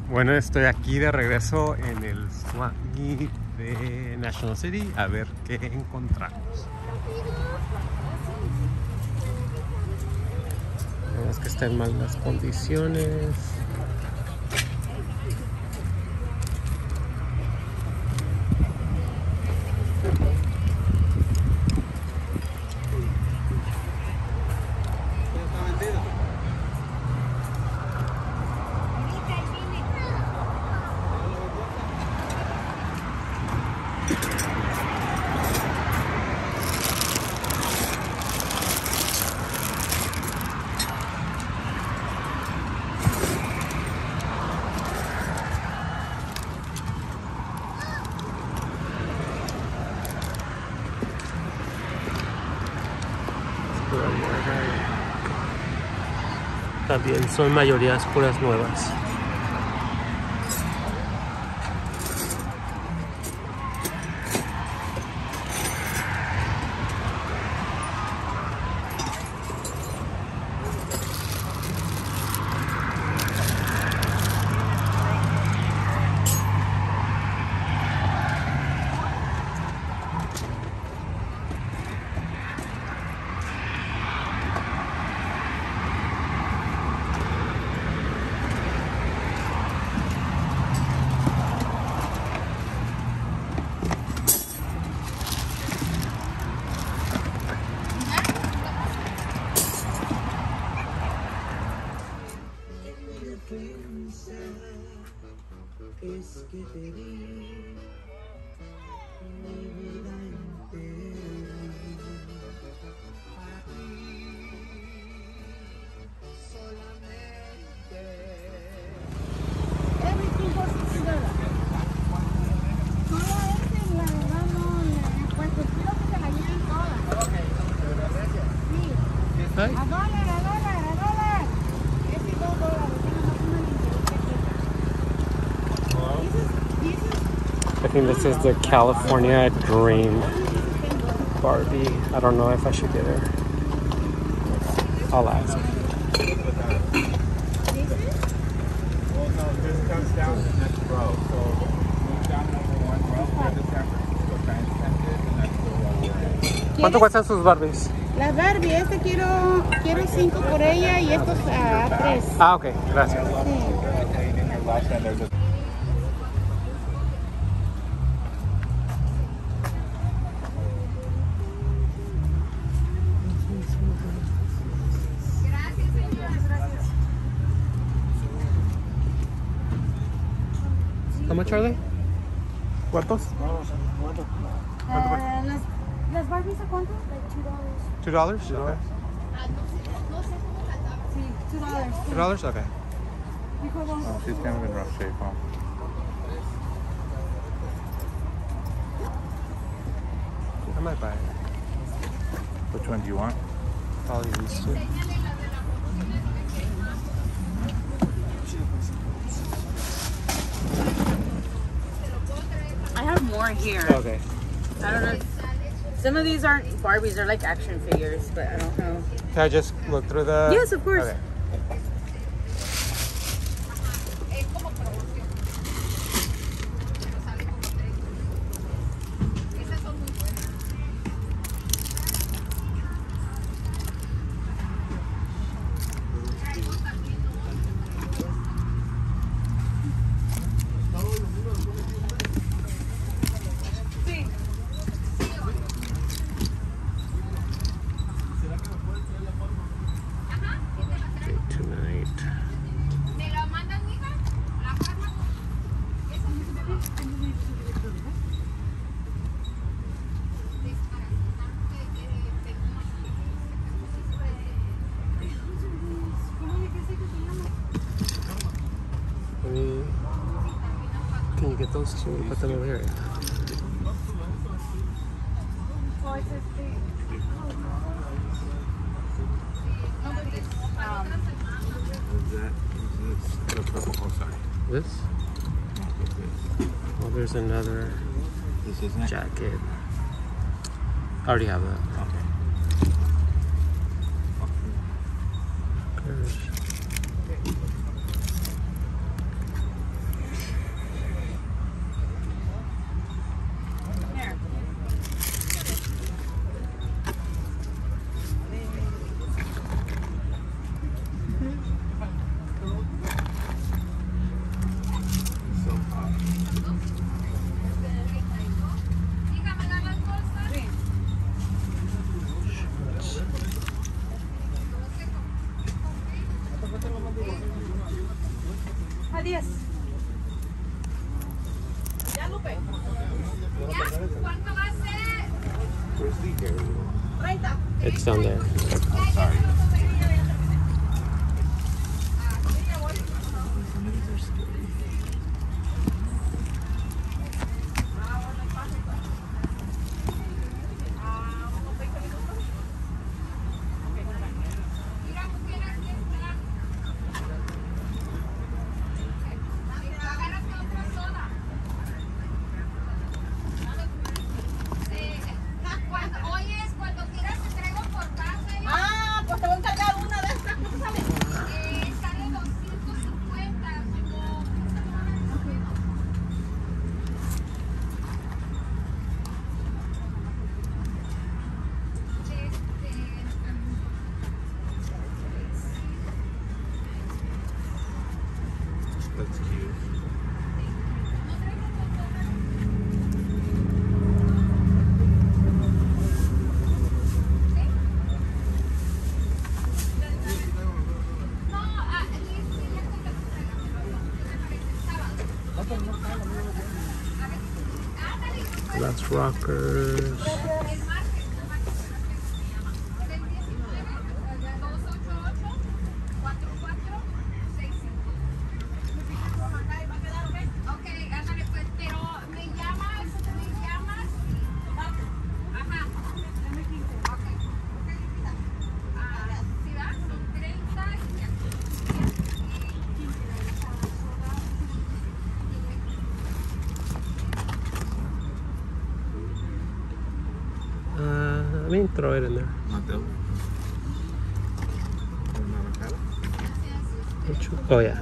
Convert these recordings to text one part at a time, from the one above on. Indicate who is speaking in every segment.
Speaker 1: Bueno, estoy aquí de regreso en el Swap Meet de National City a ver qué encontramos. Vemos que están mal las condiciones. También son mayorías puras nuevas.
Speaker 2: Es que te di mi vida entera para ti, solamente.
Speaker 3: Everything goes together. Solo la verdad no, pues quiero que se la lleven todas. Sí.
Speaker 1: Ay.
Speaker 3: A dólar. Este $2.
Speaker 1: I think this is the California Dream Barbie. I don't know if I should get her. I'll ask.
Speaker 4: Well, no, this comes down to the next row. So move down number 1 row. There's the San Francisco Science Center, and that's the row we're in.
Speaker 1: ¿Cuánto cuestan sus Barbies?
Speaker 3: La Barbie, quiero 5 por ella y estos a 3.
Speaker 1: Ah, ok, gracias.
Speaker 4: And in your left hand, there's a
Speaker 1: How much are they? ¿Cuántos?
Speaker 3: ¿Las Barbies a cuánto? $2.
Speaker 1: $2? Okay.
Speaker 3: Sí, $2.
Speaker 1: $2? Okay.
Speaker 4: Oh, she's kind of in rough shape, huh?
Speaker 1: I might buy it.
Speaker 4: Which one do you want?
Speaker 1: Probably these two.
Speaker 5: I have more here.
Speaker 1: Okay.
Speaker 5: I don't know. Some of these aren't Barbies, they're like action figures, but I don't know.
Speaker 1: Can I just look through the...
Speaker 5: Yes, of course.
Speaker 1: Okay. Can you get those two and put them over here?
Speaker 4: The purple. Oh, sorry.
Speaker 1: This? Well, there's another
Speaker 4: This isn't it?
Speaker 1: jacket. I already have that.
Speaker 4: Okay.
Speaker 5: 10. Ya, Lupe. ¿Cuánto va a ser? 30.
Speaker 1: It's down there.
Speaker 5: Pues te voy a encargar una de estas. ¿Cuánto sale?
Speaker 6: Sale 250.
Speaker 4: That's cute.
Speaker 6: No, sí, ya
Speaker 1: That's rockers.
Speaker 6: el martes, del 19, 288 4465. Ok, ándale pues, pero me llamas. Ajá. Ok. ¿Sí va? Son 30 y ya.
Speaker 1: I mean, throw it in there.
Speaker 4: Mateo.
Speaker 1: Oh yeah.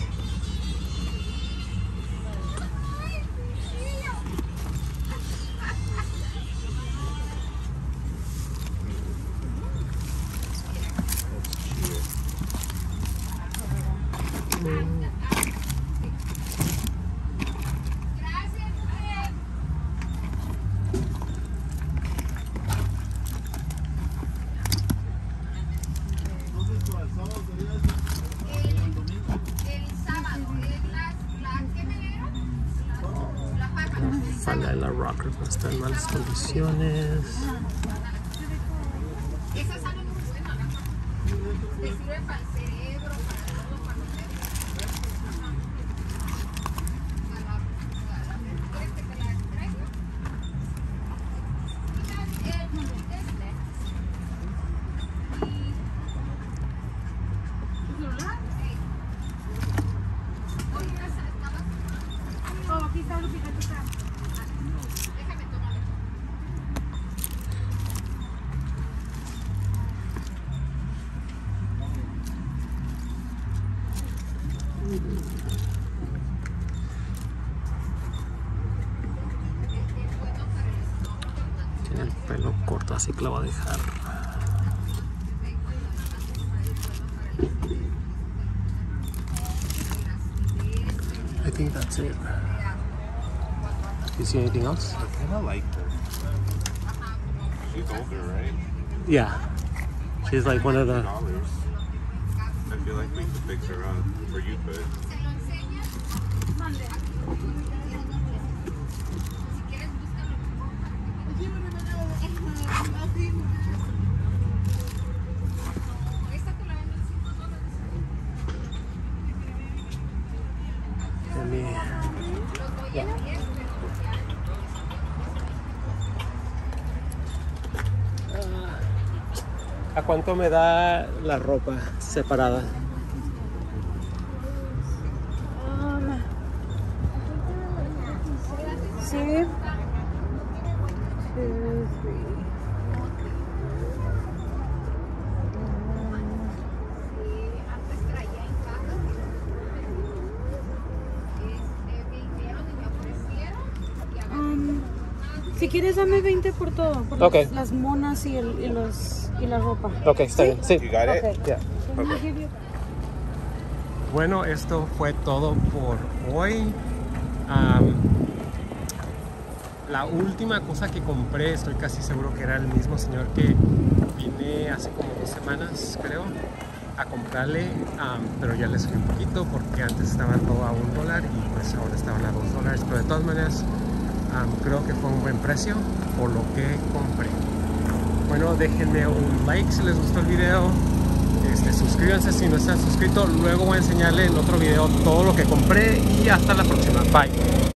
Speaker 6: Gracias. El sábado, las que me dieron, las papas.
Speaker 1: Falda de la rocker no está en malas condiciones.
Speaker 6: Esas salen muy buenas, ¿no? Te sirve para el cerebro, para todo, para los nervios. ¿Quieres que te la traiga? ¿Tu celular? Sí. Oye, esa estaba...
Speaker 5: Oh, aquí está, Lupita, aquí está.
Speaker 6: Déjame tomarlo.
Speaker 1: Tiene el pelo corto, así que lo va a dejar. I think that's it. Do you see anything else?
Speaker 4: I kind of like her. She's older, right?
Speaker 1: Yeah. She's like one of the...
Speaker 4: $50. I feel like we could fix her up, or you could.
Speaker 6: ¿Se lo enseñas? Mande. Si quieres, búscalo. Esta te la vendo en $5.
Speaker 1: Let me...
Speaker 6: Los doy en 10, pero
Speaker 1: ¿A cuánto me da la ropa separada?
Speaker 5: Sí. 2, 3.
Speaker 6: antes traía en caja. Vinieron y me ofrecieron. Y a ver,
Speaker 5: Si quieres, dame 20 por todo. Por
Speaker 1: Ok.
Speaker 5: las monas y la ropa.
Speaker 1: Ok, está bien. Sí.
Speaker 4: You got it?
Speaker 5: Okay.
Speaker 1: Yeah.
Speaker 5: Let me give you-
Speaker 1: Bueno, esto fue todo por hoy. La última cosa que compré, estoy casi seguro que era el mismo señor que vine hace como 2 semanas, creo. a comprarle, pero ya les subí un poquito porque antes estaban todo a $1 y pues ahora estaban a $2. Pero de todas maneras creo que fue un buen precio por lo que compré. Bueno, déjenme un like si les gustó el video. Suscríbanse si no están suscritos. Luego voy a enseñarles en otro video todo lo que compré y hasta la próxima. Bye.